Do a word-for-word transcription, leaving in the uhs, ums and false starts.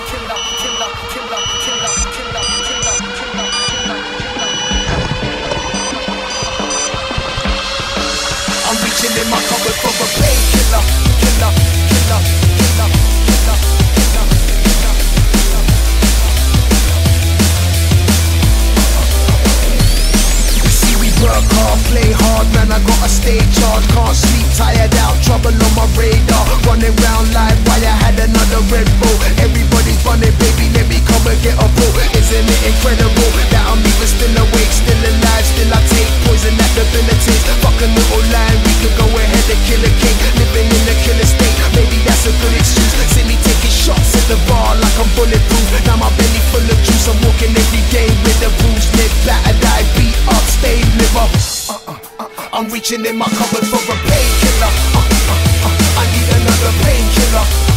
killer, killer, killer, killer, killer, killer, killer, killer. I'm reaching in my cupboard for a painkiller, killer, killer, killer, killer, killer, killer. You see, we work hard, play hard, man. I gotta stay charged, can't sleep, tired out, trouble on my radar. Running round like why I had another Red Bull. Everybody's running, baby, let me come and get a pull. Isn't it incredible that I'm even still awake, still alive, still I take poison that debilitates. Fucking little line, we could go ahead and kill a king, living in a killer state. Maybe that's a good excuse. See me taking shots at the bar like I'm bulletproof. Now my belly full of juice. I'm walking every day with a bruised neck, battered eye, beat up, stained liver. Uh-uh, uh-uh. I'm reaching in my cupboard for a painkiller. Uh-uh, uh-uh. I need another painkiller.